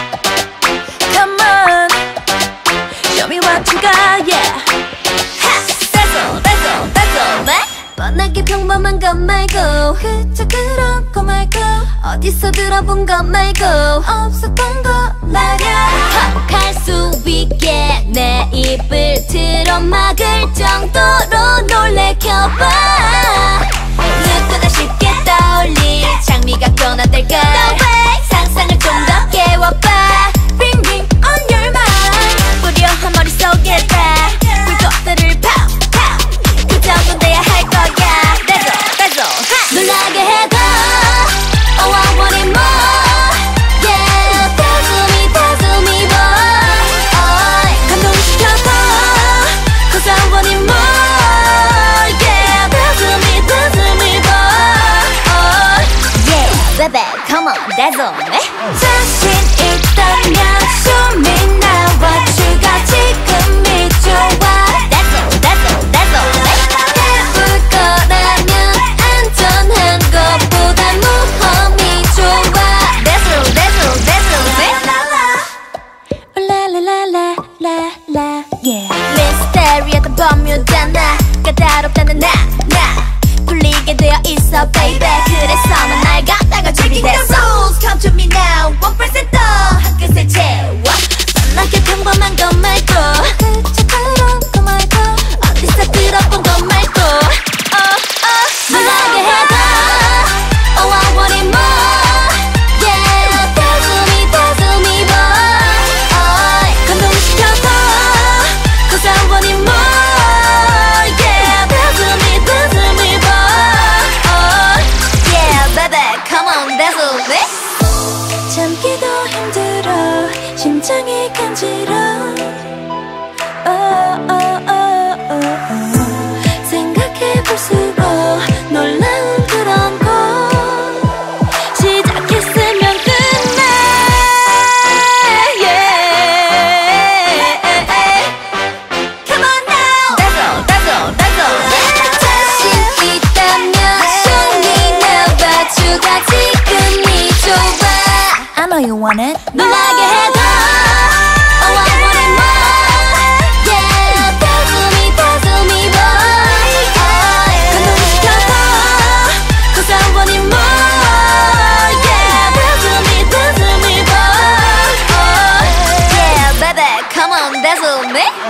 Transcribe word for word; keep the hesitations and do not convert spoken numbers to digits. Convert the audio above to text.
Come on, show me what you got, yeah. 다zzle, 다zzle, 다zzle, 네? 뻔하게 평범한 것 말고 그저 그런 거 말고 어디서 들어본 것 말고 없었던 거 말야. 반복할 수 있게 내 입을 틀어막을 정도로 놀래켜봐. 누구나 쉽게 떠올릴 장미가 변화될걸. 상상을 좀 더 깨워봐. Ring ring on your mind. 뿌려한 머릿속에다 불꽃들을 pow pow. 그 정도 돼야 할 거야. Dazzle dazzle 놀라게 해도 Oh I want it more. Yeah dazzle me dazzle me more. oh, 감동시켜도 Cause I want it more. Yeah dazzle me dazzle me more. oh, Yeah baby come on dazzle me. 자신 있다면 show me now what you got. 지금이 좋아. Dazzle dazzle dazzle me. 해볼 거라면 안전한 것보다 모험이 좋아. Dazzle dazzle dazzle me. La la la la la la yeah. 미스테리하던 범유잖아. 까다롭다는 나나 풀리게 되어 있어 baby. 그래서 넌 날 갖다가 준비됐어. The rules come to me now. one percent 더 한 끝에 채워. 뻔하게 평범한 것 말고 그저 그런 거 말고 어디서 들어본 것 말고 oh, oh, 놀라게 해도 Oh I want it more. Yeah dazzle me dazzle me more. oh, 감동시켜도 Cause I want it more. Yeah dazzle me dazzle me more. oh, Yeah baby come on dazzle me. 참기도 힘들어 심장이 간지러. oh, oh, oh, oh, oh. 생각해볼수록 놀라운 그런 거. 시작했으면 끝내. Yeah. Come on now. Dazzle dazzle dazzle. 자신 있다면 show me now what you got. 지금이 좋아. I know you want it. 놀라게 해도 Oh I want it more. Yeah dazzle me dazzle me more. oh, 감동시켜도 Cause I want it more. Yeah dazzle me dazzle me more. oh, Yeah baby come on dazzle me.